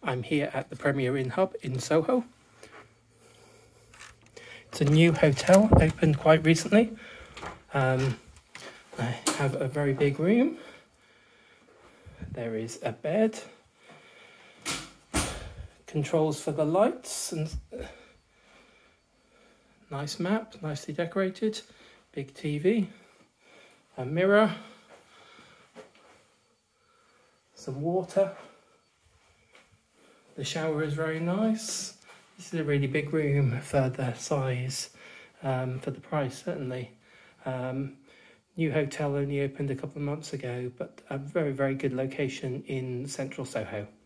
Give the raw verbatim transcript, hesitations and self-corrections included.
I'm here at the Premier Inn Hub in Soho. It's a new hotel, opened quite recently. Um, I have a very big room. There is a bed, controls for the lights, and nice map, nicely decorated, big T V, a mirror, some water. The shower is very nice. This is a really big room for the size, um, for the price certainly. Um, new hotel only opened a couple of months ago, but a very, very good location in central Soho.